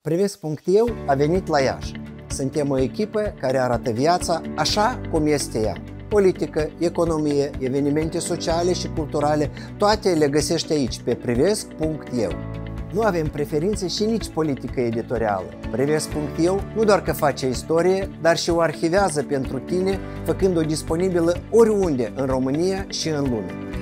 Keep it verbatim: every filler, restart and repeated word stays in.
Privesc.eu a venit la Iași. Suntem o echipă care arată viața așa cum este ea. Politică, economie, evenimente sociale și culturale, toate le găsești aici, pe Privesc.eu. Nu avem preferințe și nici politică editorială. Privesc.eu nu doar că face istorie, dar și o arhivează pentru tine, făcând-o disponibilă oriunde în România și în lume.